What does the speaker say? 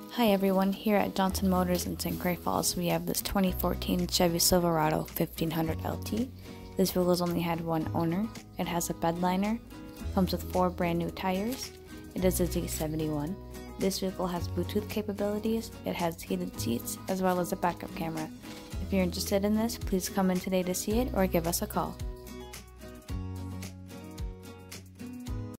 Hi everyone, here at Johnson Motors in St. Clair Falls we have this 2014 Chevy Silverado 1500 LT. This vehicle has only had one owner. It has a bed liner, comes with 4 brand new tires. It is a Z71. This vehicle has Bluetooth capabilities, it has heated seats, as well as a backup camera. If you're interested in this, please come in today to see it or give us a call.